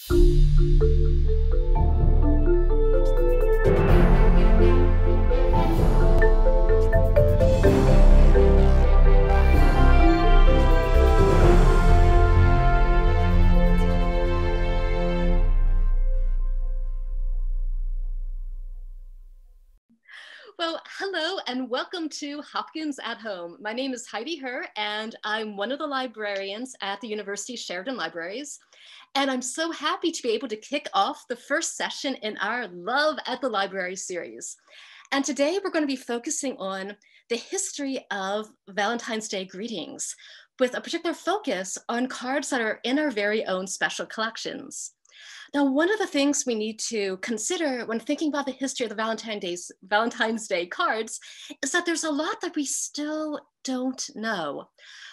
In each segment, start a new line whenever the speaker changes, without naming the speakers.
Well, hello and welcome to Hopkins at Home. My name is Heidi Herr and I'm one of the librarians at the University Sheridan Libraries. And I'm so happy to be able to kick off the first session in our Love at the Library series. And today we're going to be focusing on the history of Valentine's Day greetings, with a particular focus on cards that are in our very own special collections. Now, one of the things we need to consider when thinking about the history of the Valentine's Day cards is that there's a lot that we still don't know.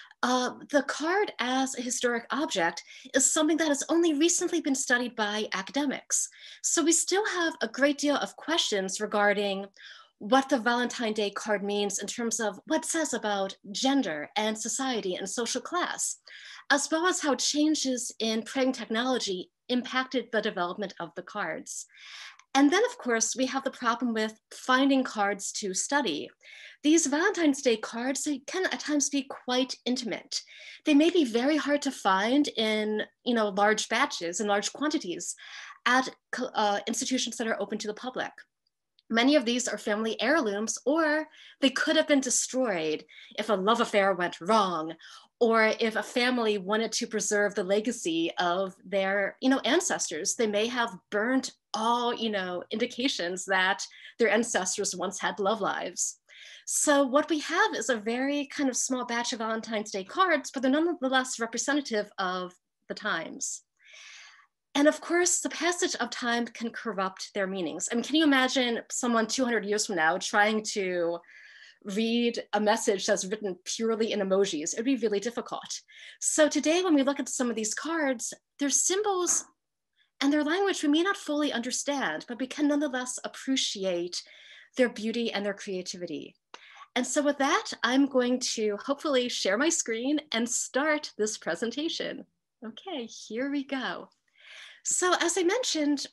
The card as a historic object is something that has only recently been studied by academics. So we still have a great deal of questions regarding what the Valentine's Day card means in terms of what it says about gender and society and social class, as well as how changes in printing technology impacted the development of the cards. And then, of course, we have the problem with finding cards to study. These Valentine's Day cards, they can at times be quite intimate. They may be very hard to find in large batches and large quantities at institutions that are open to the public. Many of these are family heirlooms, or they could have been destroyed if a love affair went wrong, or if a family wanted to preserve the legacy of their ancestors. They may have burnt all indications that their ancestors once had love lives. So what we have is a very kind of small batch of Valentine's Day cards, but they're nonetheless representative of the times. And of course, the passage of time can corrupt their meanings. I mean, can you imagine someone 200 years from now trying to read a message that's written purely in emojis? It would be really difficult. So today, when we look at some of these cards, their symbols and their language we may not fully understand, but we can nonetheless appreciate their beauty and their creativity. And so with that, I'm going to hopefully share my screen and start this presentation. Okay, here we go. So as I mentioned,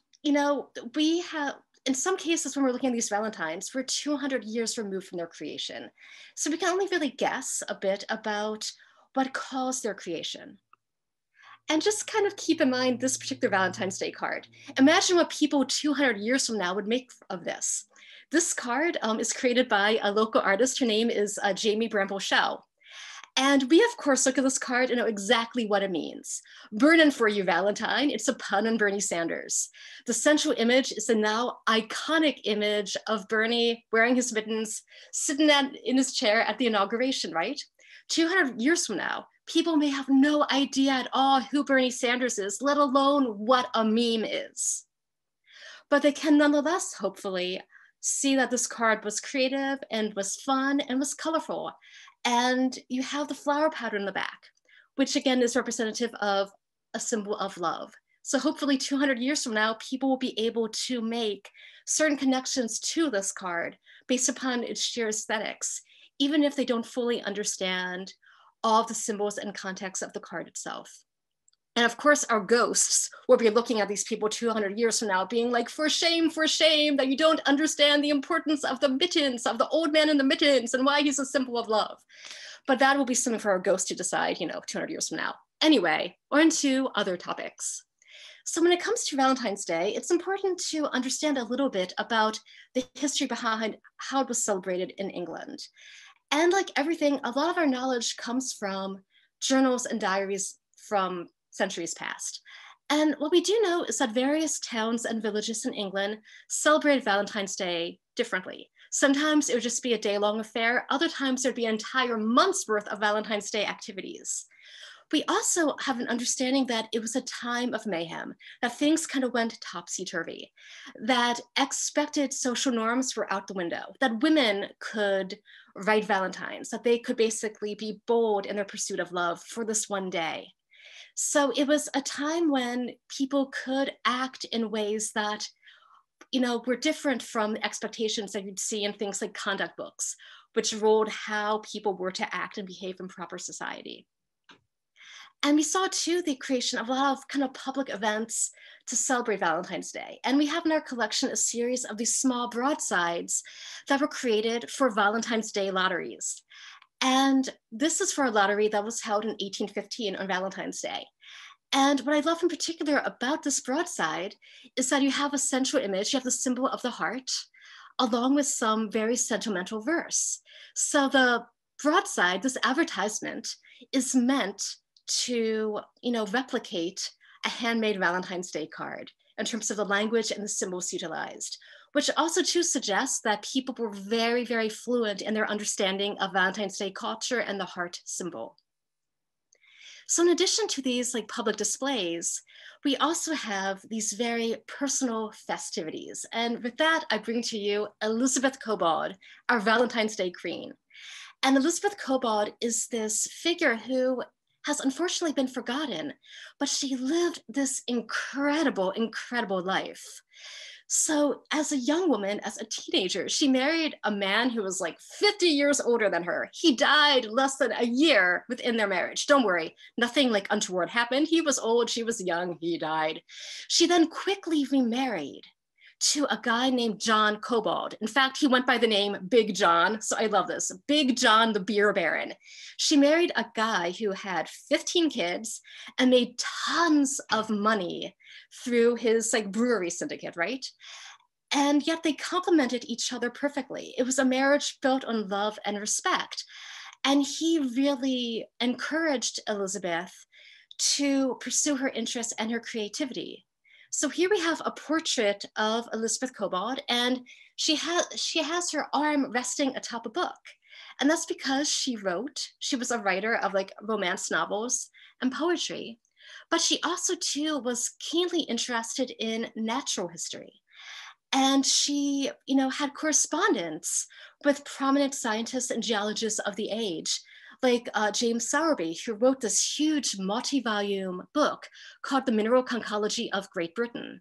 we have, in some cases when we're looking at these Valentines, we're 200 years removed from their creation. So we can only really guess a bit about what caused their creation. And just kind of keep in mind this particular Valentine's Day card. Imagine what people 200 years from now would make of this. This card is created by a local artist. Her name is Jamie Bramble-Shell. And we, of course, look at this card and know exactly what it means. Burnin' for you, Valentine. It's a pun on Bernie Sanders. The central image is the now iconic image of Bernie wearing his mittens, sitting in his chair at the inauguration, right? 200 years from now, people may have no idea at all who Bernie Sanders is, let alone what a meme is. But they can nonetheless, hopefully, see that this card was creative and was fun and was colorful. And you have the flower pattern in the back, which again is representative of a symbol of love. So hopefully 200 years from now, people will be able to make certain connections to this card based upon its sheer aesthetics, even if they don't fully understand all of the symbols and context of the card itself. And of course, our ghosts will be looking at these people 200 years from now being like, for shame that you don't understand the importance of the mittens, of the old man in the mittens and why he's a symbol of love. But that will be something for our ghosts to decide, 200 years from now. Anyway, on to other topics. So when it comes to Valentine's Day, it's important to understand a little bit about the history behind how it was celebrated in England. And like everything, a lot of our knowledge comes from journals and diaries from centuries past. And what we do know is that various towns and villages in England celebrate Valentine's Day differently. Sometimes it would just be a day-long affair. Other times there'd be an entire month's worth of Valentine's Day activities. We also have an understanding that it was a time of mayhem, that things kind of went topsy-turvy, that expected social norms were out the window, that women could write Valentines, that they could basically be bold in their pursuit of love for this one day. So it was a time when people could act in ways that, were different from the expectations that you'd see in things like conduct books, which ruled how people were to act and behave in proper society. And we saw too the creation of a lot of kind of public events to celebrate Valentine's Day. And we have in our collection a series of these small broadsides that were created for Valentine's Day lotteries. And this is for a lottery that was held in 1815 on Valentine's Day. And what I love in particular about this broadside is that you have a central image, you have the symbol of the heart, along with some very sentimental verse. So the broadside, this advertisement, is meant to, replicate a handmade Valentine's Day card in terms of the language and the symbols utilized, which also too suggests that people were very, very fluent in their understanding of Valentine's Day culture and the heart symbol. So in addition to these public displays, we also have these very personal festivities. And with that, I bring to you Elizabeth Cobbold, our Valentine's Day queen. And Elizabeth Cobbold is this figure who has unfortunately been forgotten, but she lived this incredible, incredible life. So as a young woman, as a teenager, she married a man who was 50 years older than her. He died less than a year within their marriage. Don't worry, nothing untoward happened. He was old, she was young, he died. She then quickly remarried to a guy named John Cobbold. In fact, he went by the name Big John, so I love this, Big John the beer baron. She married a guy who had 15 kids and made tons of money through his brewery syndicate, right? And yet they complemented each other perfectly. It was a marriage built on love and respect. And he really encouraged Elizabeth to pursue her interests and her creativity. So here we have a portrait of Elizabeth Cobbold, and she has her arm resting atop a book. And that's because she was a writer of romance novels and poetry, but she also too was keenly interested in natural history. And she, had correspondence with prominent scientists and geologists of the age, like James Sowerby, who wrote this huge multi-volume book called The Mineral Conchology of Great Britain.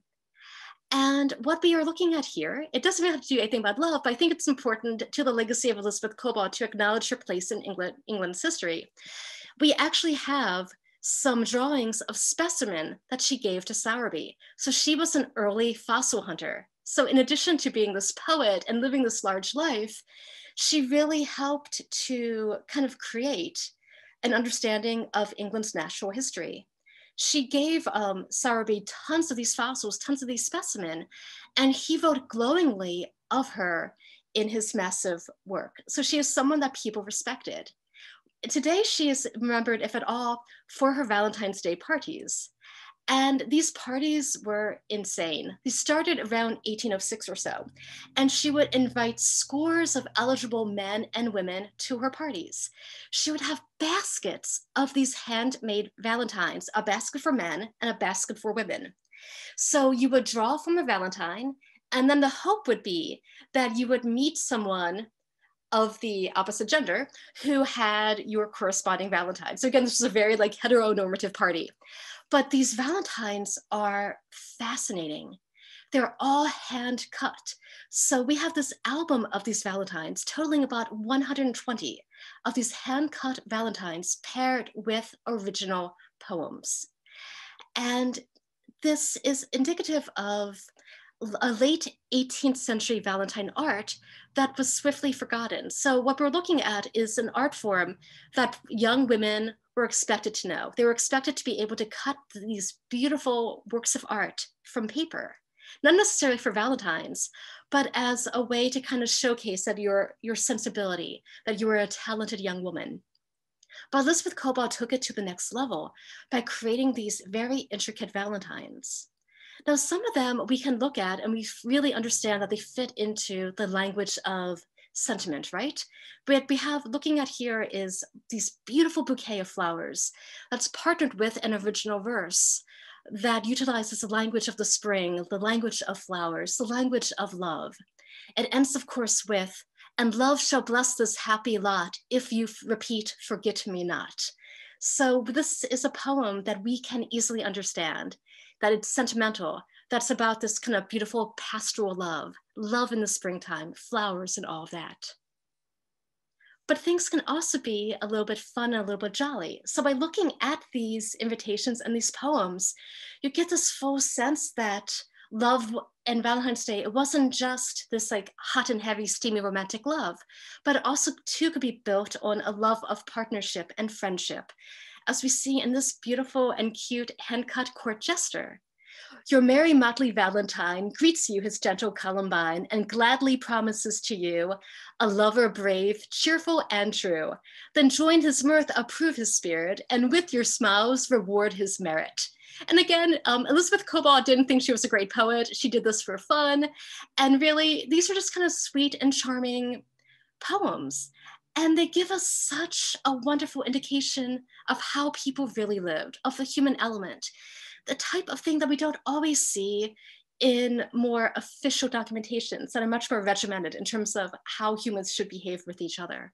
And what we are looking at here, it doesn't have to do anything about love, but I think it's important to the legacy of Elizabeth Cobbold to acknowledge her place in England's history. We actually have some drawings of specimen that she gave to Sowerby. So she was an early fossil hunter. So in addition to being this poet and living this large life, she really helped to kind of create an understanding of England's natural history. She gave Sowerby tons of these fossils, tons of these specimens, and he wrote glowingly of her in his massive work. So she is someone that people respected. Today, she is remembered, if at all, for her Valentine's Day parties. And these parties were insane. They started around 1806 or so. And she would invite scores of eligible men and women to her parties. She would have baskets of these handmade Valentines, a basket for men and a basket for women. So you would draw from a Valentine, and then the hope would be that you would meet someone of the opposite gender who had your corresponding Valentine. So again, this was a very heteronormative party. But these Valentines are fascinating. They're all hand cut. So we have this album of these Valentines totaling about 120 of these hand cut Valentines paired with original poems. And this is indicative of a late 18th century Valentine art that was swiftly forgotten. So what we're looking at is an art form that young women were expected to know. They were expected to be able to cut these beautiful works of art from paper, not necessarily for Valentines, but as a way to kind of showcase that your sensibility, that you were a talented young woman. But Elizabeth Cobbold took it to the next level by creating these very intricate Valentines. Now, some of them we can look at and we really understand that they fit into the language of sentiment, right? But we have, looking at here is these beautiful bouquet of flowers that's partnered with an original verse that utilizes the language of the spring, the language of flowers, the language of love. It ends, of course, with, "And love shall bless this happy lot if you repeat, forget me not." So this is a poem that we can easily understand, that it's sentimental, that's about this kind of beautiful pastoral love in the springtime, flowers and all of that. but things can also be a little bit fun and a little bit jolly. So by looking at these invitations and these poems, you get this full sense that love and Valentine's Day, it wasn't just this like hot and heavy, steamy romantic love, but it also too could be built on a love of partnership and friendship, as we see in this beautiful and cute hand-cut court jester. Your merry motley Valentine greets you his gentle Columbine and gladly promises to you a lover brave, cheerful, and true. Then join his mirth, approve his spirit, and with your smiles reward his merit. And again, Elizabeth Cobalt didn't think she was a great poet. She did this for fun. And really, these are just kind of sweet and charming poems. And they give us such a wonderful indication of how people really lived, of the human element, the type of thing that we don't always see in more official documentations that are much more regimented in terms of how humans should behave with each other.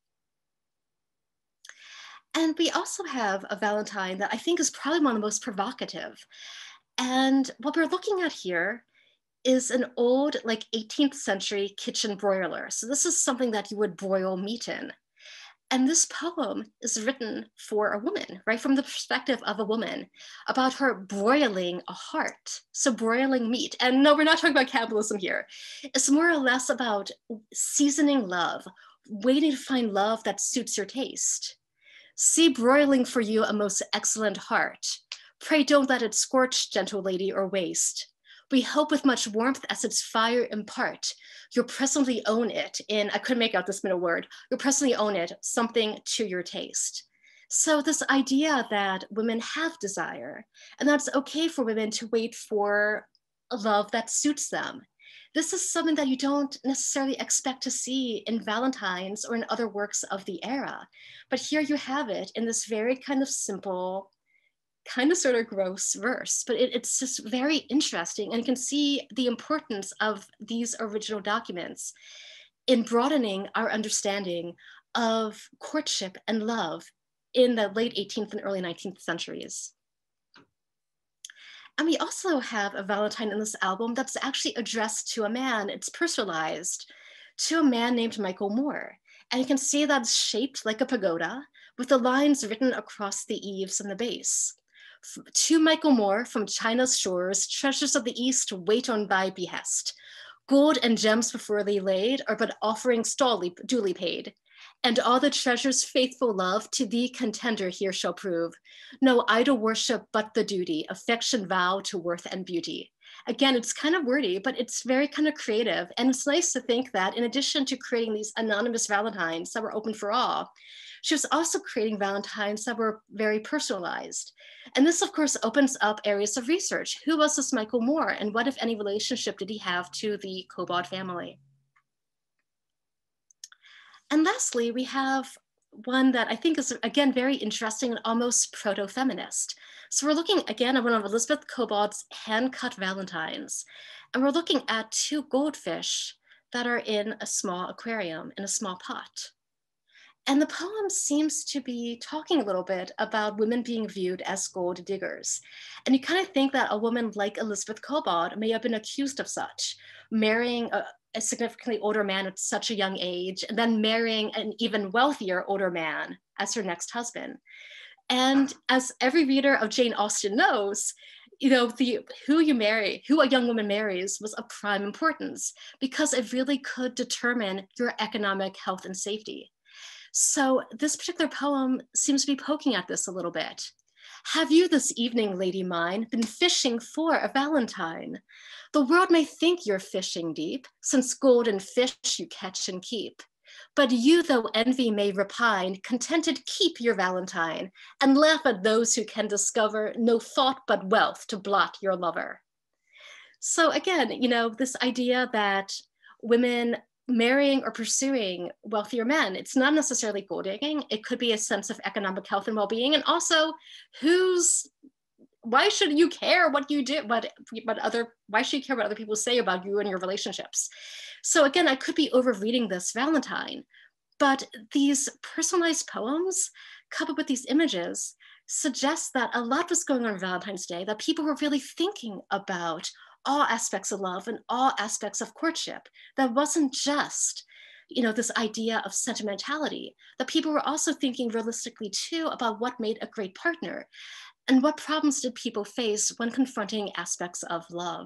And we also have a Valentine that I think is probably one of the most provocative. And what we're looking at here is an old, like 18th century kitchen broiler. So this is something that you would broil meat in. And this poem is written for a woman, right? From the perspective of a woman, about her broiling a heart. So broiling meat. And no, we're not talking about cannibalism here. It's more or less about seasoning love, waiting to find love that suits your taste. See broiling for you a most excellent heart. Pray don't let it scorch, gentle lady, or waste. We hope with much warmth as its fire impart, you'll presently own it in, I couldn't make out this middle word, you'll presently own it, something to your taste. So this idea that women have desire, and that's okay for women to wait for a love that suits them. This is something that you don't necessarily expect to see in Valentine's or in other works of the era. But here you have it in this very kind of simple, kind of sort of gross verse, but it's just very interesting, and you can see the importance of these original documents in broadening our understanding of courtship and love in the late 18th and early 19th centuries. And we also have a Valentine in this album that's actually addressed to a man. It's personalized to a man named Michael Moore. And you can see that it's shaped like a pagoda with the lines written across the eaves and the base. To Michael Moore from China's shores, treasures of the East wait on thy behest. Gold and gems before thee laid are but offerings duly paid. And all the treasures faithful love to thee contender here shall prove. No idle worship but the duty, affection vow to worth and beauty. Again, it's kind of wordy, but it's very kind of creative. And it's nice to think that in addition to creating these anonymous Valentines that were open for all, she was also creating Valentines that were very personalized. And this, of course, opens up areas of research. Who was this Michael Moore, and what, if any, relationship did he have to the Cobalt family? And lastly, we have one that I think is, again, very interesting and almost proto-feminist. So we're looking, again, at one of Elizabeth Cobalt's hand-cut Valentines. And we're looking at two goldfish that are in a small aquarium, in a small pot. And the poem seems to be talking a little bit about women being viewed as gold diggers. And you kind of think that a woman like Elizabeth Cobalt may have been accused of such, marrying a significantly older man at such a young age, and then marrying an even wealthier older man as her next husband. And as every reader of Jane Austen knows, you know, who you marry, who a young woman marries was of prime importance, because it really could determine your economic health and safety. So this particular poem seems to be poking at this a little bit. Have you this evening, lady mine, been fishing for a Valentine? The world may think you're fishing deep, since golden fish you catch and keep. But you, though envy may repine, contented keep your Valentine, and laugh at those who can discover no thought but wealth to blot your lover. So again, you know, this idea that women marrying or pursuing wealthier men, it's not necessarily gold digging. It could be a sense of economic health and well-being, and also why should you care what you do, why should you care what other people say about you and your relationships? So again, I could be overreading this Valentine, but these personalized poems coupled with these images suggest that a lot was going on Valentine's Day, that people were really thinking about all aspects of love and all aspects of courtship. That wasn't just this idea of sentimentality, that people were also thinking realistically too about what made a great partner and what problems did people face when confronting aspects of love.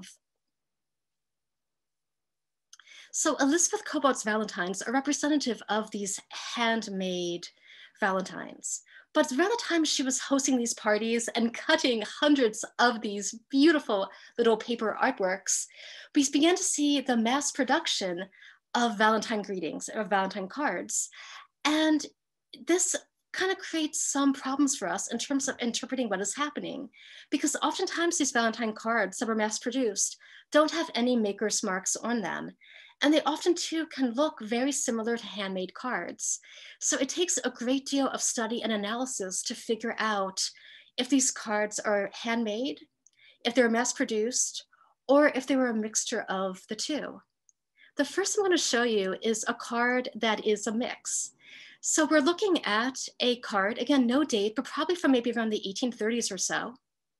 So Elizabeth Cobalt's Valentines are representative of these handmade Valentines. But around the time she was hosting these parties and cutting hundreds of these beautiful little paper artworks, we began to see the mass production of Valentine greetings or Valentine cards. And this kind of creates some problems for us in terms of interpreting what is happening, because oftentimes these Valentine cards that were mass produced don't have any maker's marks on them. And they often too can look very similar to handmade cards. So it takes a great deal of study and analysis to figure out if these cards are handmade, if they're mass produced, or if they were a mixture of the two. The first I'm going to show you is a card that is a mix. So we're looking at a card, again, no date, but probably from maybe around the 1830s or so.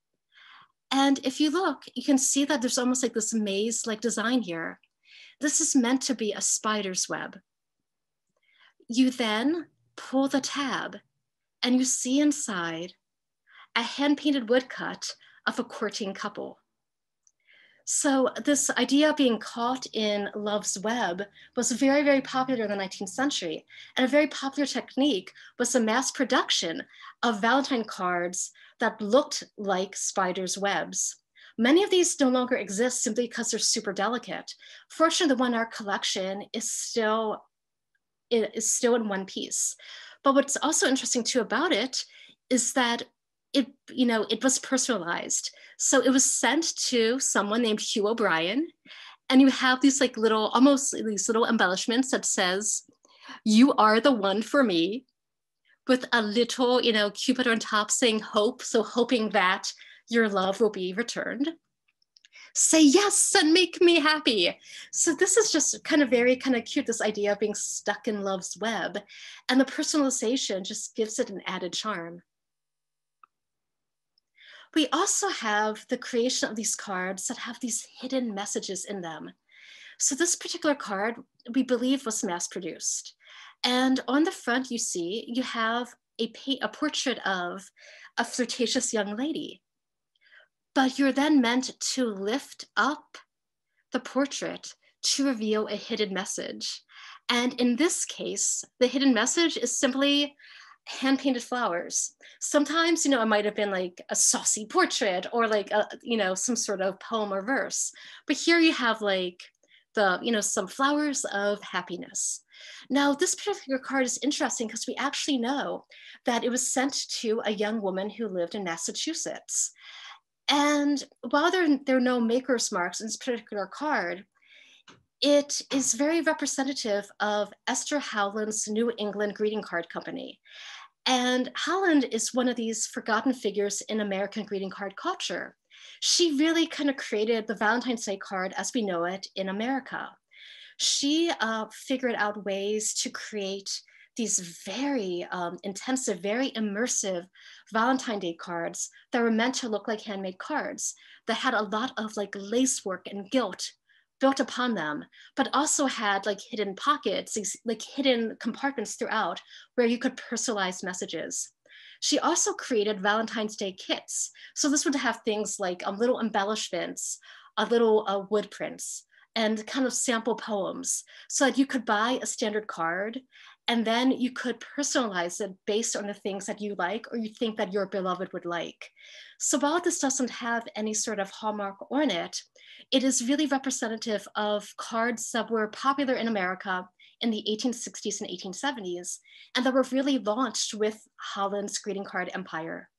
And if you look, you can see that there's almost like this maze-like design here. This is meant to be a spider's web. You then pull the tab and you see inside a hand-painted woodcut of a courting couple. So this idea of being caught in love's web was very, very popular in the 19th century. And a very popular technique was the mass production of Valentine cards that looked like spiders' webs. Many of these no longer exist simply because they're super delicate. Fortunately, the one in our collection is still in one piece. But what's also interesting too about it is that it was personalized. So it was sent to someone named Hugh O'Brien, and you have these like little, almost these little embellishments that says, "You are the one for me," with a little, Cupid on top saying hope, so hoping that your love will be returned. Say yes and make me happy. So this is just very cute, this idea of being stuck in love's web. And the personalization just gives it an added charm. We also have the creation of these cards that have these hidden messages in them. So this particular card, we believe, was mass produced. And on the front, you have a portrait of a flirtatious young lady. But you're then meant to lift up the portrait to reveal a hidden message. And in this case, the hidden message is simply hand-painted flowers. Sometimes, it might have been like a saucy portrait or like some sort of poem or verse. But here you have like some flowers of happiness. Now, this particular card is interesting because we actually know that it was sent to a young woman who lived in Massachusetts. And while there are no maker's marks in this particular card, it is very representative of Esther Howland's New England greeting card company. And Howland is one of these forgotten figures in American greeting card culture. She really kind of created the Valentine's Day card as we know it in America. She figured out ways to create these very intensive, very immersive Valentine's Day cards that were meant to look like handmade cards that had a lot of like lace work and gilt built upon them, but also had like hidden pockets, like hidden compartments throughout where you could personalize messages. She also created Valentine's Day kits. So this would have things like little embellishments, little wood prints, and kind of sample poems so that you could buy a standard card and then you could personalize it based on the things that you like or you think that your beloved would like. So while this doesn't have any sort of hallmark on it, it is really representative of cards that were popular in America in the 1860s and 1870s, and that were really launched with Holland's greeting card empire.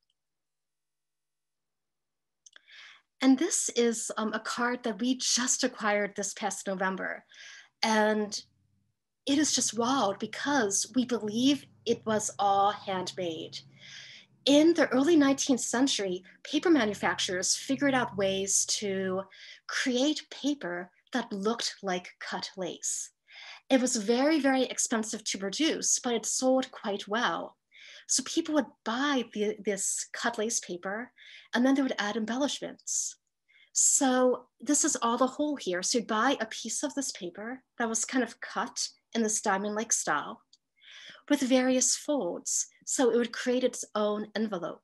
And this is a card that we just acquired this past November. And it is just wild because we believe it was all handmade. In the early 19th century, paper manufacturers figured out ways to create paper that looked like cut lace. It was very, very expensive to produce, but it sold quite well. So people would buy this cut lace paper, and then they would add embellishments. So this is all the whole here. So you'd buy a piece of this paper that was kind of cut in this diamond-like style with various folds, so it would create its own envelope.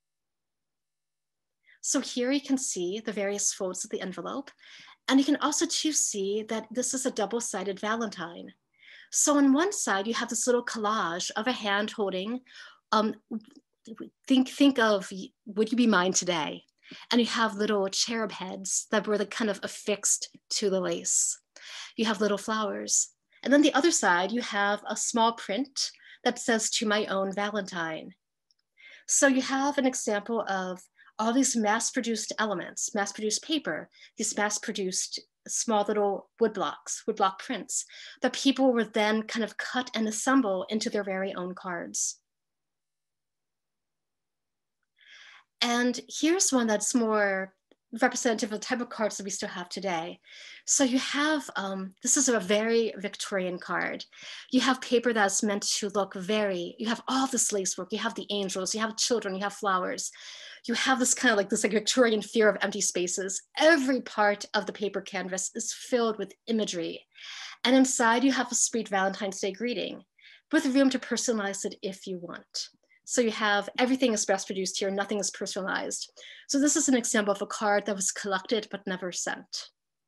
So here you can see the various folds of the envelope, and you can also too see that this is a double-sided Valentine. So on one side, you have this little collage of a hand holding, think of, would you be mine today? And you have little cherub heads that were kind of affixed to the lace. You have little flowers. And then the other side, you have a small print that says, to my own Valentine. So you have an example of all these mass-produced elements, mass-produced paper, these mass-produced small little woodblock prints that people would then kind of cut and assemble into their very own cards. And here's one that's more representative of the type of cards that we still have today. So you have, this is a very Victorian card. You have paper that's meant to look you have all this lace work, you have the angels, you have children, you have flowers. You have this kind of like this Victorian fear of empty spaces. Every part of the paper canvas is filled with imagery. And inside you have a sweet Valentine's Day greeting with room to personalize it if you want. So you have everything is mass produced here, nothing is personalized. So this is an example of a card that was collected but never sent.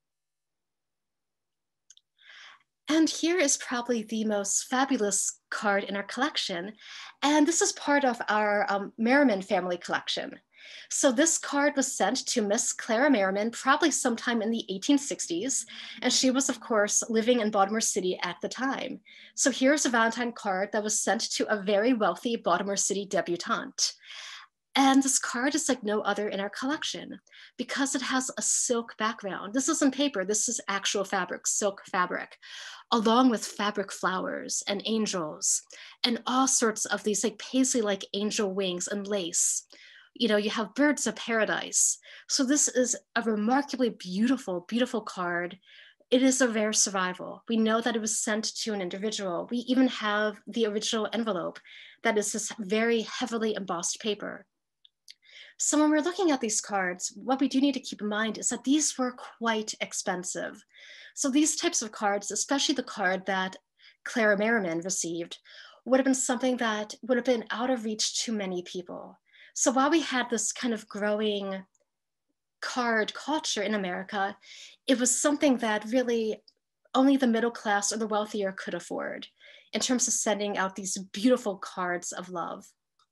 And here is probably the most fabulous card in our collection. And this is part of our Merriman family collection. So this card was sent to Miss Clara Merriman probably sometime in the 1860s. And she was, of course, living in Baltimore City at the time. So here's a Valentine card that was sent to a very wealthy Baltimore City debutante. And this card is like no other in our collection because it has a silk background. This isn't paper, this is actual fabric, silk fabric, along with fabric flowers and angels and all sorts of these like paisley-like angel wings and lace. You know, you have birds of paradise. So this is a remarkably beautiful, beautiful card. It is a rare survival. We know that it was sent to an individual. We even have the original envelope that is this very heavily embossed paper. So when we're looking at these cards, what we do need to keep in mind is that these were quite expensive. So these types of cards, especially the card that Clara Merriman received, would have been something that would have been out of reach to many people. So while we had this kind of growing card culture in America, it was something that really only the middle class or the wealthier could afford in terms of sending out these beautiful cards of love.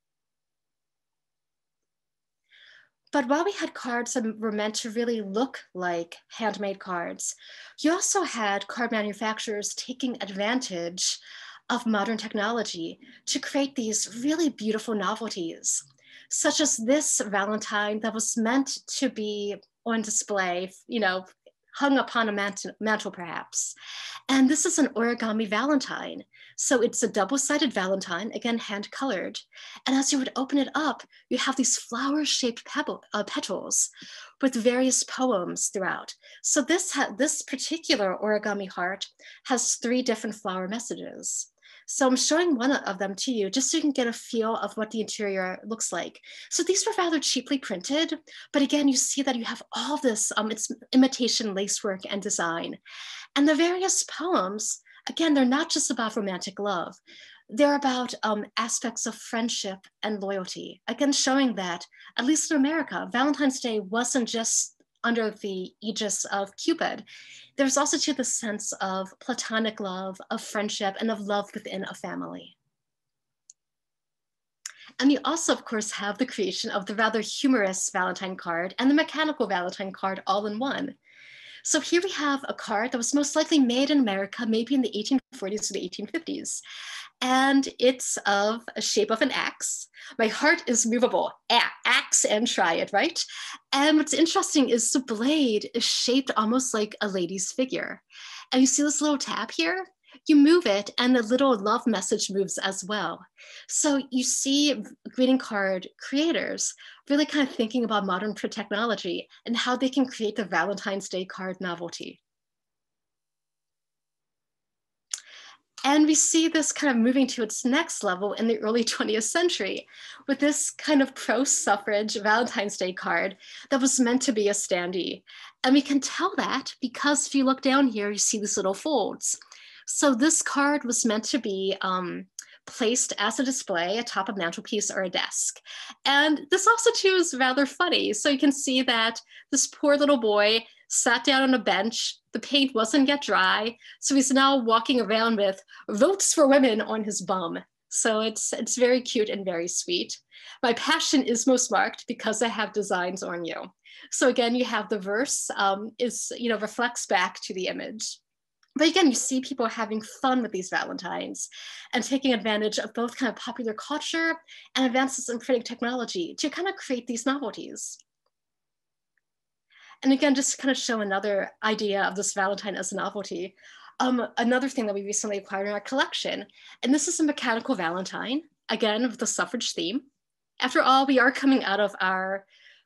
But while we had cards that were meant to really look like handmade cards, you also had card manufacturers taking advantage of modern technology to create these really beautiful novelties, such as this Valentine that was meant to be on display, you know, hung upon a mantle perhaps. And this is an origami Valentine. So it's a double-sided Valentine, again, hand-colored. And as you would open it up, you have these flower-shaped petals with various poems throughout. So this particular origami heart has 3 different flower messages. So I'm showing one of them to you just so you can get a feel of what the interior looks like. So these were rather cheaply printed, but again, you see that you have all this, it's imitation lacework and design. And the various poems, again, they're not just about romantic love. They're about aspects of friendship and loyalty. Again, showing that, at least in America, Valentine's Day wasn't just under the aegis of Cupid. There's also to the sense of platonic love, of friendship, and of love within a family. And you also, of course, have the creation of the rather humorous Valentine card and the mechanical Valentine card all in one. So here we have a card that was most likely made in America, maybe in the 1840s to the 1850s. And it's of a shape of an axe. My heart is movable, axe and try it, right? And what's interesting is the blade is shaped almost like a lady's figure. And you see this little tab here? You move it and the little love message moves as well. So you see greeting card creators really kind of thinking about modern technology and how they can create the Valentine's Day card novelty. And we see this kind of moving to its next level in the early 20th century with this kind of pro-suffrage Valentine's Day card that was meant to be a standee. And we can tell that because if you look down here, you see these little folds. So this card was meant to be placed as a display atop a mantelpiece or a desk. And this also too is rather funny. So you can see that this poor little boy sat down on a bench. The paint wasn't yet dry. So he's now walking around with "Votes for Women" on his bum. So it's very cute and very sweet. My passion is most marked because I have designs on you. So again, you have the verse reflects back to the image. But again, you see people having fun with these Valentines and taking advantage of both kind of popular culture and advances in printing technology to kind of create these novelties. And again, just to kind of show another idea of this Valentine as a novelty, another thing that we recently acquired in our collection, and this is a mechanical Valentine, again, with the suffrage theme. After all, we are coming out of our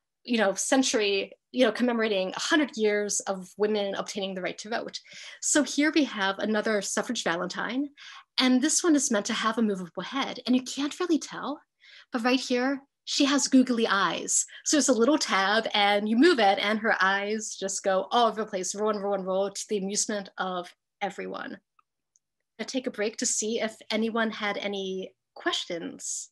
century, commemorating 100 years of women obtaining the right to vote. So here we have another suffrage Valentine, and this one is meant to have a movable head, and you can't really tell, but right here, she has googly eyes. So it's a little tab, and you move it, and her eyes just go all over the place, roll and roll and roll, to the amusement of everyone. I'll take a break to see if anyone had any questions.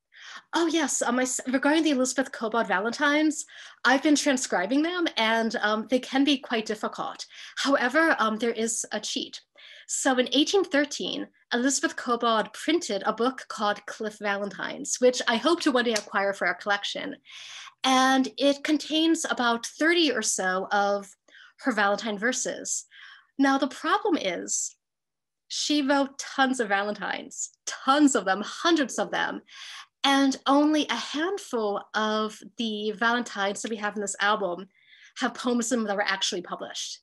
Oh yes, regarding the Elizabeth Cobod Valentines, I've been transcribing them, and they can be quite difficult. However, there is a cheat. So in 1813, Elizabeth Cobod printed a book called Cliff Valentines, which I hope to one day acquire for our collection. And it contains about 30 or so of her Valentine verses. Now, the problem is she wrote tons of Valentines, tons of them, hundreds of them. And only a handful of the Valentines that we have in this album have poems in them that were actually published.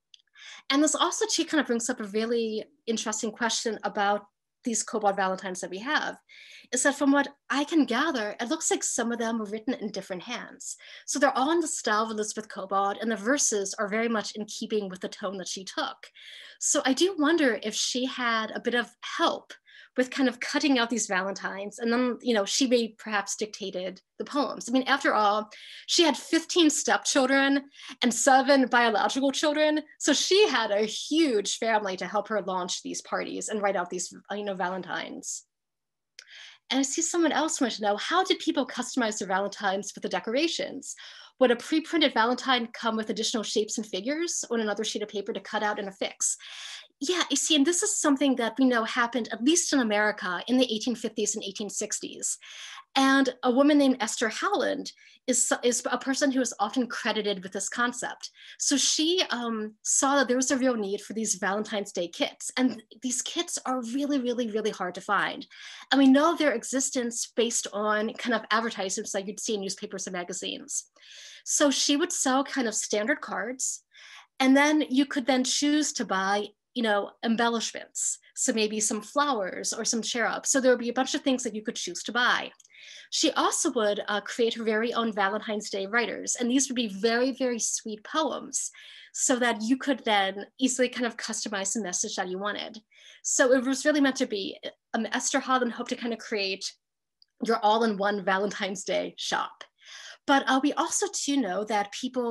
And this also too kind of brings up a really interesting question about these Cobod Valentines that we have, is that from what I can gather, it looks like some of them were written in different hands. So they're all in the style of Elizabeth Cobod, and the verses are very much in keeping with the tone that she took. So I do wonder if she had a bit of help with kind of cutting out these Valentines, and then, she may perhaps dictated the poems. I mean, after all, she had 15 stepchildren and 7 biological children. So she had a huge family to help her launch these parties and write out these, Valentines. And I see someone else wanted to know, how did people customize their Valentines with the decorations? Would a pre-printed Valentine come with additional shapes and figures on another sheet of paper to cut out and affix? Yeah, you see, and this is something that we know happened, at least in America, in the 1850s and 1860s. And a woman named Esther Howland is a person who is often credited with this concept. So she saw that there was a real need for these Valentine's Day kits. And these kits are really, really, really hard to find. And we know their existence based on kind of advertisements that you'd see in newspapers and magazines. So she would sell kind of standard cards. And then you could then choose to buy embellishments. So maybe some flowers or some cherubs. So there would be a bunch of things that you could choose to buy. She also would create her very own Valentine's Day writers. And these would be very, very sweet poems so that you could then easily kind of customize the message that you wanted. So it was really meant to be, Esther Holland hoped to kind of create your all-in-one Valentine's Day shop. But we also too know that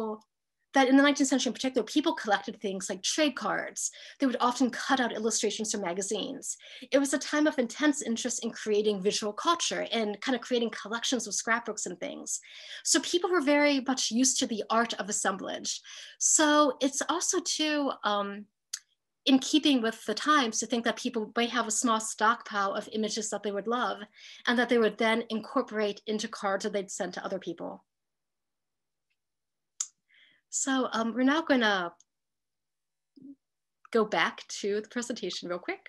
that in the 19th century in particular, people collected things like trade cards. They would often cut out illustrations from magazines. It was a time of intense interest in creating visual culture and kind of creating collections of scrapbooks and things. So people were very much used to the art of assemblage. So it's also too, in keeping with the times, to think that people might have a small stockpile of images that they would love and that they would then incorporate into cards that they'd send to other people. So we're now going to go back to the presentation real quick.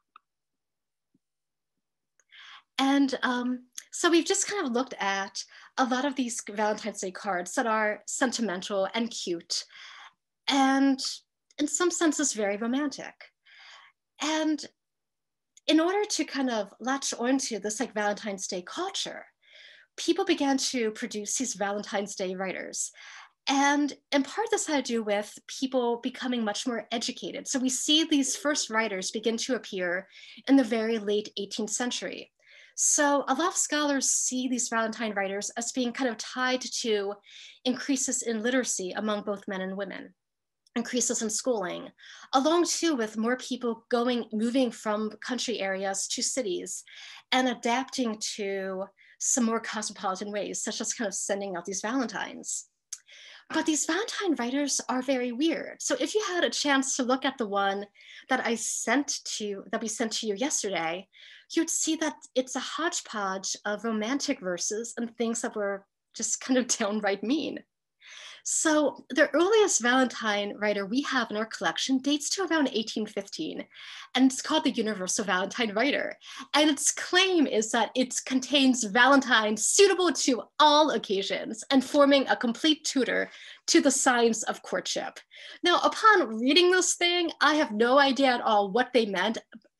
And so we've just kind of looked at a lot of these Valentine's Day cards that are sentimental and cute, and in some senses very romantic. And in order to kind of latch onto this like Valentine's Day culture, people began to produce these Valentine's Day writers. And in part, this had to do with people becoming much more educated. So we see these first writers begin to appear in the very late 18th century. So a lot of scholars see these Valentine writers as being kind of tied to increases in literacy among both men and women. increases in schooling, along too with more people moving from country areas to cities and adapting to some more cosmopolitan ways, such as kind of sending out these Valentines. But these Valentine writers are very weird. So if you had a chance to look at the one that we sent to you yesterday, you'd see that it's a hodgepodge of romantic verses and things that were just kind of downright mean. So the earliest Valentine writer we have in our collection dates to around 1815, and it's called the Universal Valentine Writer. And its claim is that it contains Valentines suitable to all occasions and forming a complete tutor to the signs of courtship. Now, upon reading this thing, I have no idea at all what they meant,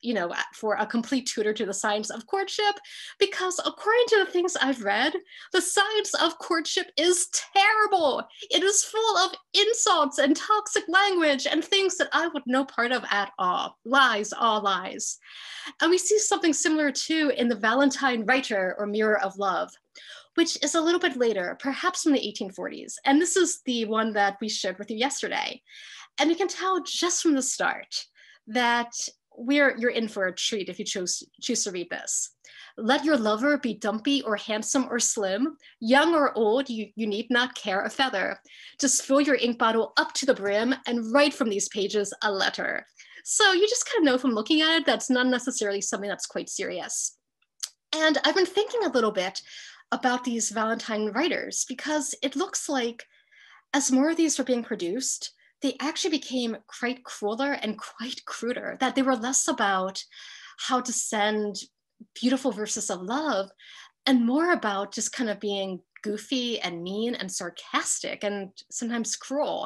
for a complete tutor to the science of courtship, because according to the things I've read, the science of courtship is terrible. It is full of insults and toxic language and things that I would no part of at all. Lies, all lies. And we see something similar too in the Valentine Writer or Mirror of Love, which is a little bit later, perhaps from the 1840s. And this is the one that we shared with you yesterday. And you can tell just from the start that you're in for a treat if you choose to read this. Let your lover be dumpy or handsome or slim, young or old, you need not care a feather. Just fill your ink bottle up to the brim and write from these pages a letter. So you just kind of know from looking at it, that's not necessarily something that's quite serious. And I've been thinking a little bit about these Valentine writers because it looks like as more of these were being produced, they actually became quite crueler and quite cruder, that they were less about how to send beautiful verses of love and more about just kind of being goofy and mean and sarcastic and sometimes cruel.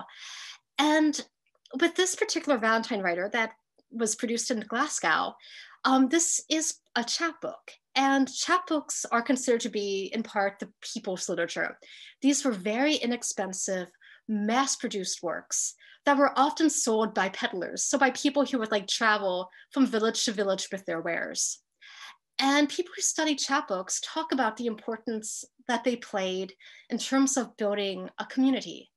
And with this particular Valentine writer that was produced in Glasgow, this is a chapbook. And chapbooks are considered to be, in part, the people's literature. These were very inexpensive, mass-produced works that were often sold by peddlers, so by people who would travel from village to village with their wares. And people who study chapbooks talk about the importance that they played in terms of building a community.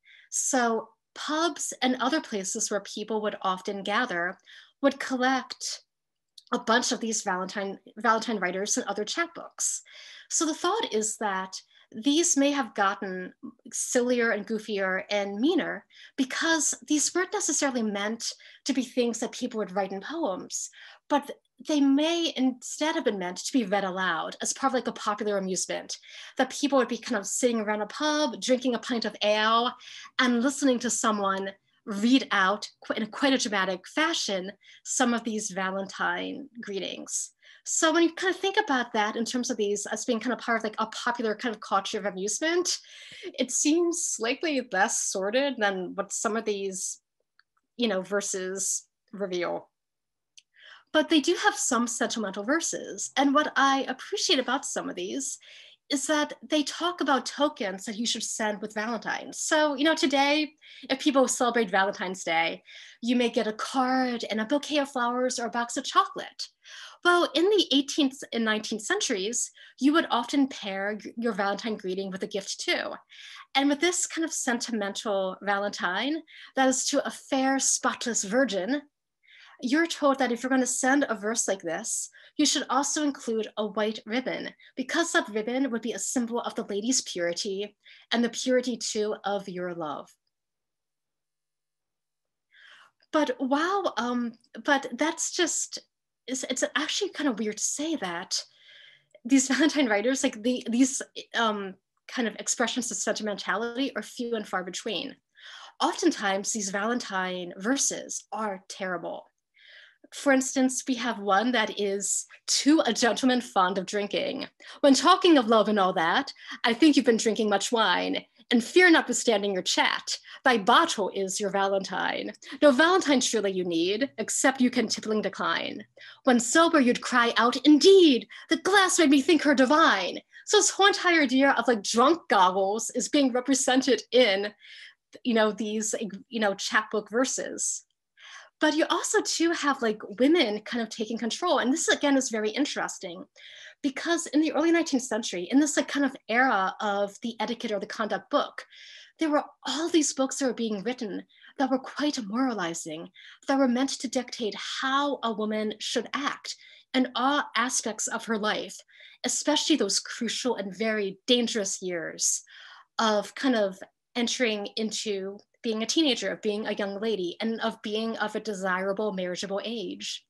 So pubs and other places where people would often gather would collect a bunch of these Valentine writers and other chapbooks. So the thought is that these may have gotten sillier and goofier and meaner because these weren't necessarily meant to be things that people would write in poems, but they may instead have been meant to be read aloud as part of a popular amusement, that people would be kind of sitting around a pub, drinking a pint of ale and listening to someone read out in quite a dramatic fashion some of these Valentine greetings. So when you kind of think about that in terms of these as being kind of part of a popular kind of culture of amusement, it seems slightly less sordid than what some of these, verses reveal. But they do have some sentimental verses. And what I appreciate about some of these is that they talk about tokens that you should send with Valentine's. So, today, if people celebrate Valentine's Day, you may get a card and a bouquet of flowers or a box of chocolate. Well, in the 18th and 19th centuries, you would often pair your Valentine greeting with a gift too. And with this kind of sentimental Valentine, that is to a fair, spotless virgin, you're told that if you're going to send a verse like this, you should also include a white ribbon, because that ribbon would be a symbol of the lady's purity and the purity too of your love. But wow, but that's just, it's actually kind of weird to say that these Valentine writers, these kind of expressions of sentimentality are few and far between. Oftentimes, these Valentine verses are terrible. For instance, we have one that is to a gentleman fond of drinking. When talking of love and all that, I think you've been drinking much wine, and fear notwithstanding your chat, thy bottle is your Valentine. No Valentine surely you need, except you can tippling decline. When sober you'd cry out, indeed, the glass made me think her divine. So this whole entire idea of drunk goggles is being represented in, these, chapbook verses. But you also too have women kind of taking control. And this again is very interesting because in the early 19th century, in this kind of era of the etiquette or the conduct book, there were all these books that were being written that were quite moralizing, that were meant to dictate how a woman should act in all aspects of her life, especially those crucial and very dangerous years of kind of entering into being a teenager, of being a young lady, and of being of a desirable marriageable age.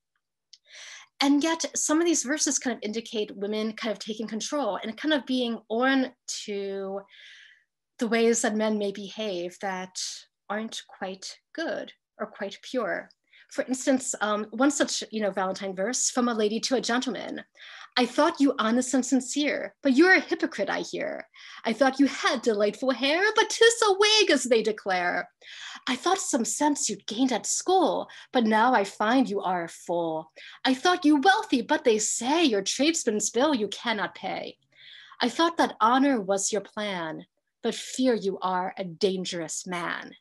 And yet some of these verses kind of indicate women kind of taking control and kind of being on to the ways that men may behave that aren't quite good or quite pure. For instance, one such, Valentine verse, from a lady to a gentleman. I thought you honest and sincere, but you're a hypocrite, I hear. I thought you had delightful hair, but 'tis a wig, as they declare. I thought some sense you'd gained at school, but now I find you are a fool. I thought you wealthy, but they say your tradesman's bill you cannot pay. I thought that honor was your plan, but fear you are a dangerous man.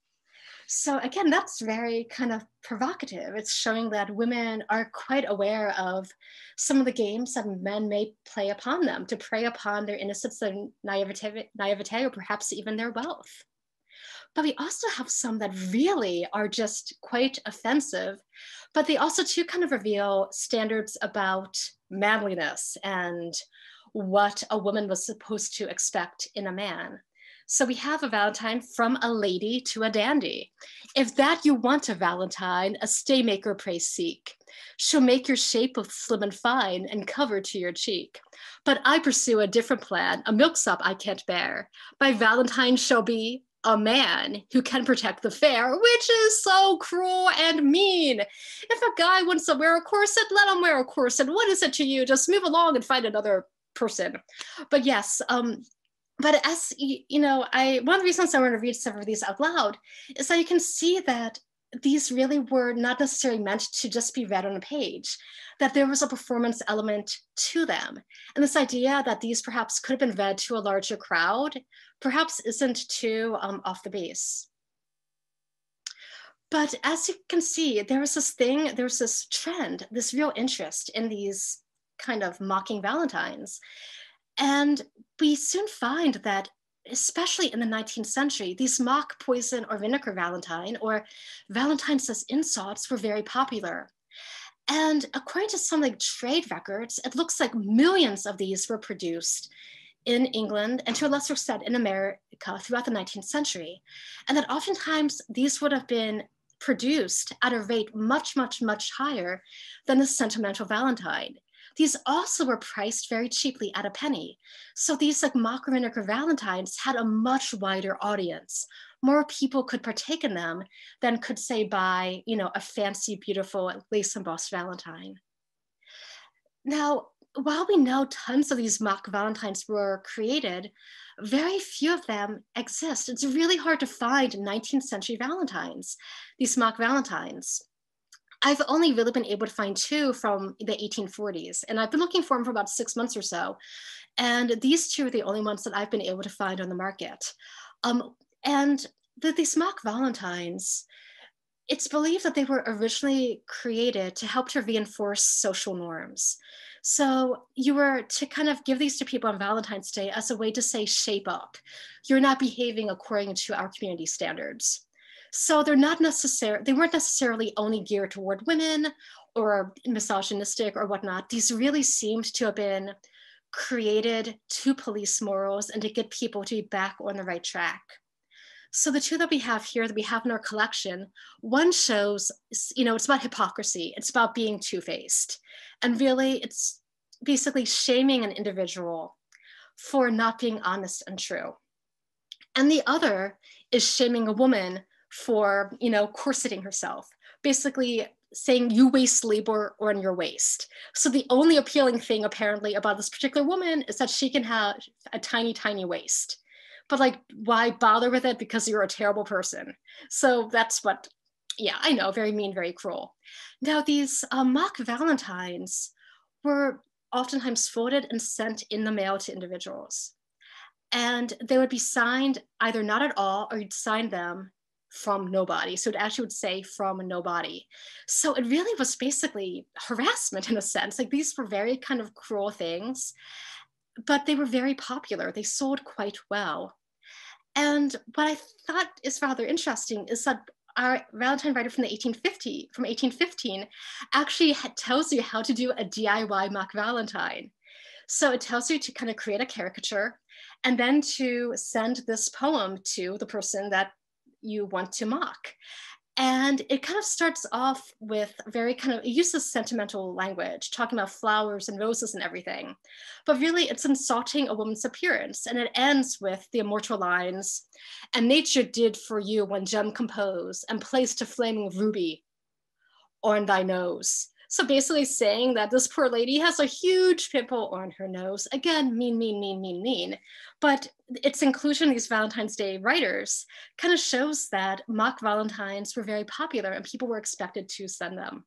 So again, that's very kind of provocative. It's showing that women are quite aware of some of the games that men may play upon them to prey upon their innocence and naivete, or perhaps even their wealth. But we also have some that really are just quite offensive, but they also too kind of reveal standards about manliness and what a woman was supposed to expect in a man. So we have a Valentine from a lady to a dandy. If that you want a Valentine, a staymaker pray seek. She'll make your shape of slim and fine and cover to your cheek. But I pursue a different plan, a milksop I can't bear. My Valentine shall be a man who can protect the fair, which is so cruel and mean. If a guy wants to wear a corset, let him wear a corset. What is it to you? Just move along and find another person. But yes, but as one of the reasons I want to read some of these out loud is that you can see that these really were not necessarily meant to just be read on a page, that there was a performance element to them. And this idea that these perhaps could have been read to a larger crowd perhaps isn't too off the base. But as you can see, there was this trend, this real interest in these kind of mocking Valentines. And we soon find that, especially in the 19th century, these mock poison or vinegar Valentine or Valentines as insults were very popular. And according to some like trade records, it looks like millions of these were produced in England and to a lesser extent in America throughout the 19th century. And that oftentimes these would have been produced at a rate much, much, much higher than the sentimental Valentine. These also were priced very cheaply at a penny. So these like mock vinegar Valentines had a much wider audience. More people could partake in them than could say buy, a fancy, beautiful lace embossed Valentine. Now, while we know tons of these mock Valentines were created, very few of them exist. It's really hard to find 19th century Valentines, these mock Valentines. I've only really been able to find two from the 1840s, and I've been looking for them for about 6 months or so. And these two are the only ones that I've been able to find on the market. And these mock Valentines, it's believed that they were originally created to help to reinforce social norms. So you were to kind of give these to people on Valentine's Day as a way to say, shape up. You're not behaving according to our community standards. So they weren't necessarily only geared toward women or misogynistic or whatnot. These really seemed to have been created to police morals and to get people to be back on the right track. So the two that we have here, that we have in our collection, one shows, it's about hypocrisy. It's about being two-faced. And really, it's basically shaming an individual for not being honest and true. And the other is shaming a woman for, corseting herself, basically saying you waste labor on your waist. So the only appealing thing apparently about this particular woman is that she can have a tiny, tiny waist. But like, why bother with it? Because you're a terrible person. So that's what, I know, very mean, very cruel. Now these mock Valentines were oftentimes folded and sent in the mail to individuals. And they would be signed either not at all, or you'd sign them from nobody. So it actually would say from nobody. So it really was basically harassment in a sense. Like these were very kind of cruel things, but they were very popular. They sold quite well. And what I thought is rather interesting is that our Valentine writer from 1815, actually tells you how to do a DIY mock Valentine. So it tells you to kind of create a caricature and then to send this poem to the person that you want to mock. And it kind of starts off with very kind of, it uses sentimental language, talking about flowers and roses and everything. But really, it's insulting a woman's appearance. And it ends with the immortal lines, "And nature did for you one gem compose and placed a flaming ruby on thy nose." So basically saying that this poor lady has a huge pimple on her nose. Again, mean, mean, mean, mean, mean. But its inclusion in these Valentine's Day writers kind of shows that mock Valentines were very popular and people were expected to send them.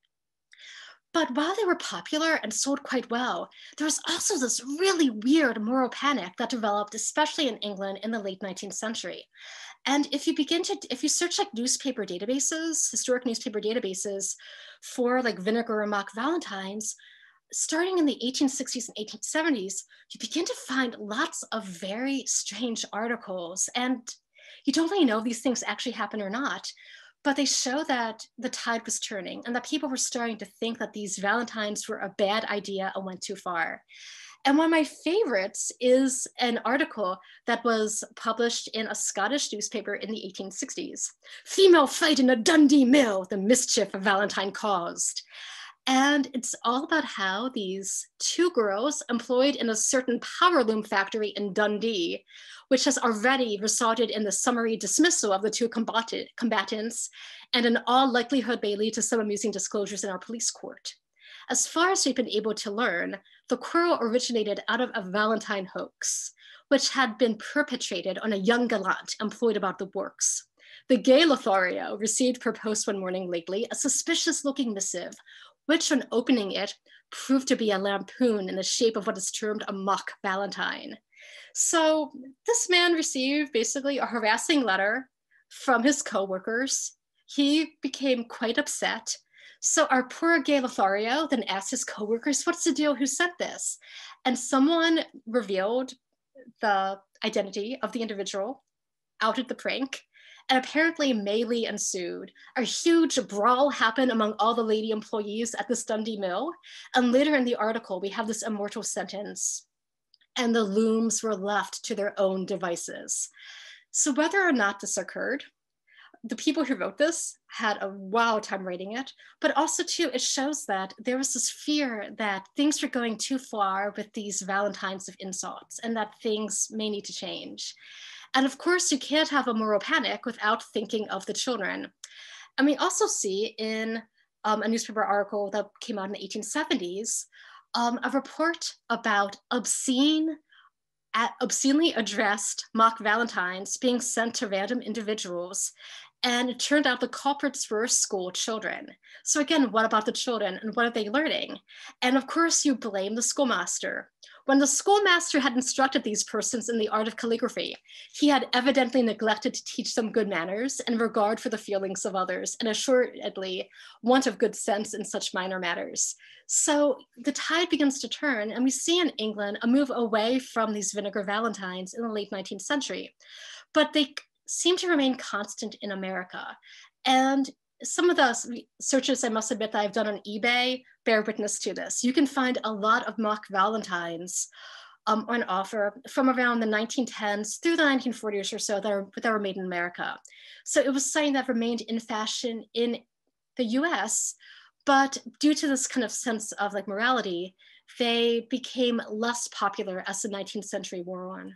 But while they were popular and sold quite well, there was also this really weird moral panic that developed, especially in England in the late 19th century. And if you search like newspaper databases, historic newspaper databases for like vinegar and mock Valentines, starting in the 1860s and 1870s, you begin to find lots of very strange articles. And you don't really know if these things actually happen or not, but they show that the tide was turning and that people were starting to think that these Valentines were a bad idea and went too far. And one of my favorites is an article that was published in a Scottish newspaper in the 1860s. "Female fight in a Dundee mill, the mischief a Valentine caused." And it's all about how these two girls employed in a certain power loom factory in Dundee, which has already resulted in the summary dismissal of the two combatants, and in all likelihood may lead to some amusing disclosures in our police court. As far as we've been able to learn, the quarrel originated out of a Valentine hoax, which had been perpetrated on a young gallant employed about the works. The gay Lothario received per post one morning lately a suspicious looking missive, which on opening it proved to be a lampoon in the shape of what is termed a mock Valentine. So this man received basically a harassing letter from his coworkers. He became quite upset. So our poor gay Lothario then asked his coworkers, "What's the deal? Who sent this?" And someone revealed the identity of the individual, outed the prank, and apparently melee ensued. A huge brawl happened among all the lady employees at this Dundee mill. And later in the article, we have this immortal sentence, "And the looms were left to their own devices." So whether or not this occurred, the people who wrote this had a wild time writing it, but also too, it shows that there was this fear that things were going too far with these Valentines of insults and that things may need to change. And of course, you can't have a moral panic without thinking of the children. And we also see in a newspaper article that came out in the 1870s, a report about obscenely addressed mock Valentines being sent to random individuals. And it turned out the culprits were school children. So again, what about the children and what are they learning? And of course you blame the schoolmaster. When the schoolmaster had instructed these persons in the art of calligraphy, he had evidently neglected to teach them good manners and regard for the feelings of others, and assuredly want of good sense in such minor matters. So the tide begins to turn, and we see in England a move away from these vinegar Valentines in the late 19th century. But they seem to remain constant in America. And some of the searches, I must admit, that I've done on eBay bear witness to this. You can find a lot of mock Valentines on offer from around the 1910s through the 1940s or so that were made in America. So it was something that remained in fashion in the US, but due to this kind of sense of like morality, they became less popular as the 19th century wore on.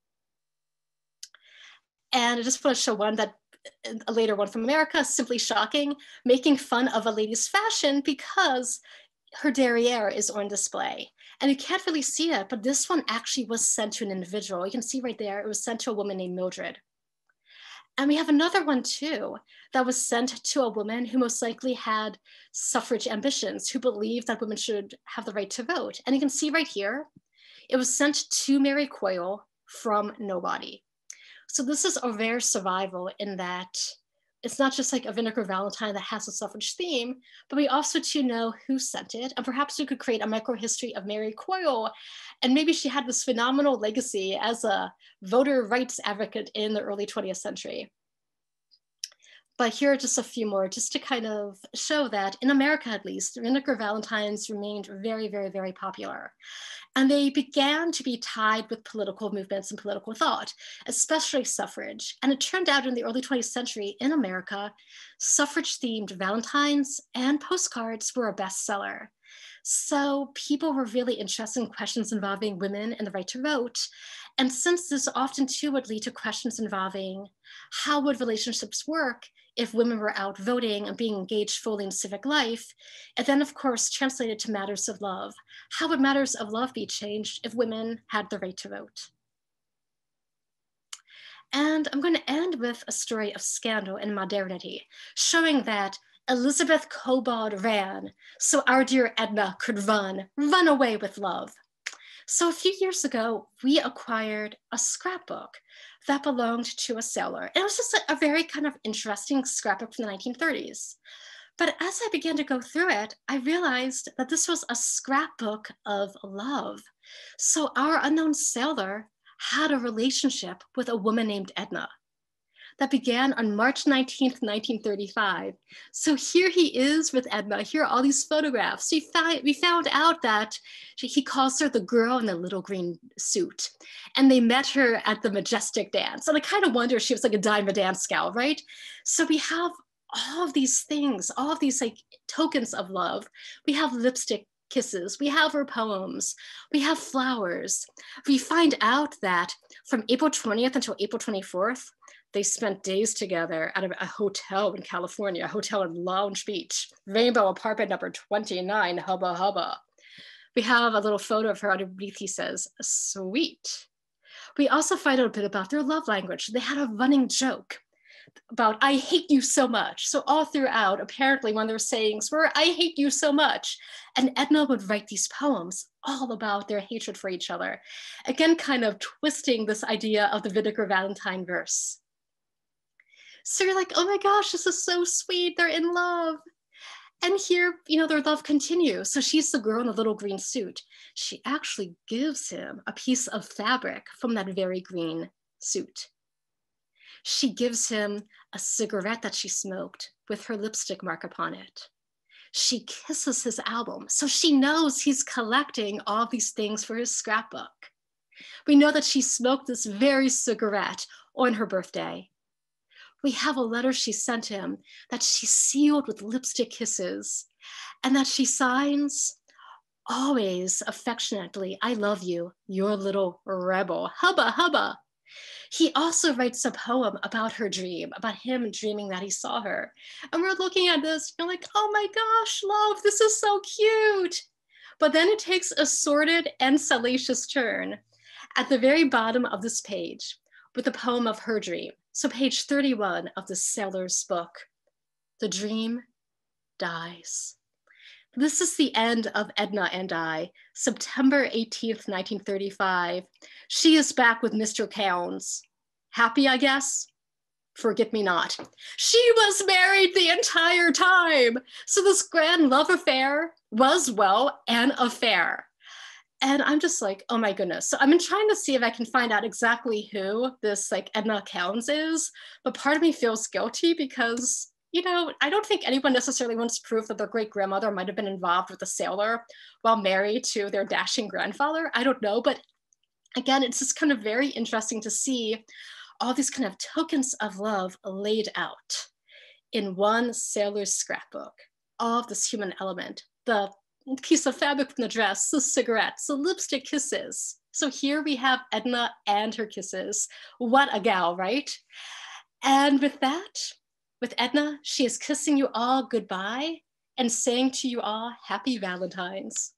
And I just want to show a later one from America, simply shocking, making fun of a lady's fashion because her derriere is on display. And you can't really see it, but this one actually was sent to an individual. You can see right there, it was sent to a woman named Mildred. And we have another one too, that was sent to a woman who most likely had suffrage ambitions, who believed that women should have the right to vote. And you can see right here, it was sent to Mary Quayle from nobody. So this is a rare survival in that it's not just like a vinegar Valentine that has a suffrage theme, but we also too know who sent it. And perhaps we could create a microhistory of Mary Quayle. And maybe she had this phenomenal legacy as a voter rights advocate in the early 20th century. But here are just a few more, just to kind of show that in America, at least, vinegar valentines remained very, very, very popular. And they began to be tied with political movements and political thought, especially suffrage. And it turned out in the early 20th century in America, suffrage-themed valentines and postcards were a bestseller. So people were really interested in questions involving women and the right to vote. And since this often too would lead to questions involving how would relationships work if women were out voting and being engaged fully in civic life, it then of course translated to matters of love. How would matters of love be changed if women had the right to vote? And I'm going to end with a story of scandal and modernity, showing that Elizabeth Cobod ran so our dear Edna could run away with love. So a few years ago, we acquired a scrapbook that belonged to a sailor. And it was just a very kind of interesting scrapbook from the 1930s. But as I began to go through it, I realized that this was a scrapbook of love. So our unknown sailor had a relationship with a woman named Edna that began on March 19th, 1935. So here he is with Edna. Here are all these photographs. We found out that he calls her the girl in the little green suit. And they met her at the Majestic dance. And I kind of wonder if she was like a dime a dance gal, right? So we have all of these things, all of these like tokens of love. We have lipstick kisses, we have her poems, we have flowers. We find out that from April 20th until April 24th, they spent days together at a hotel in California, a hotel in Lounge Beach, Rainbow Apartment number 29, hubba hubba. We have a little photo of her underneath, he says, sweet. We also find out a bit about their love language. They had a running joke about, I hate you so much. So all throughout, apparently one of their sayings were, I hate you so much. And Edna would write these poems all about their hatred for each other. Again, kind of twisting this idea of the Vinegar Valentine verse. So you're like, oh my gosh, this is so sweet. They're in love. And here, their love continues. So she's the girl in the little green suit. She actually gives him a piece of fabric from that very green suit. She gives him a cigarette that she smoked with her lipstick mark upon it. She kisses his album. So she knows he's collecting all these things for his scrapbook. We know that she smoked this very cigarette on her birthday. We have a letter she sent him that she sealed with lipstick kisses and that she signs, always affectionately, I love you, your little rebel, hubba hubba. He also writes a poem about her dream, about him dreaming that he saw her. And we're looking at this, you're like, oh my gosh, love, this is so cute. But then it takes a sordid and salacious turn at the very bottom of this page with the poem of her dream. So page 31 of the sailor's book, the dream dies. This is the end of Edna and I, September 18th, 1935. She is back with Mr. Counts. Happy, I guess? Forget me not. She was married the entire time. So this grand love affair was, well, an affair. And I'm just like, oh my goodness. So I've been trying to see if I can find out exactly who this like Edna Counts is, but part of me feels guilty because, I don't think anyone necessarily wants proof that their great grandmother might have been involved with a sailor while married to their dashing grandfather. I don't know, but again, it's just kind of very interesting to see all these kind of tokens of love laid out in one sailor's scrapbook, all of this human element, the piece of fabric from the dress, the cigarettes, the lipstick kisses. So here we have Edna and her kisses. What a gal, right? And with that, with Edna, she is kissing you all goodbye and saying to you all, happy Valentines.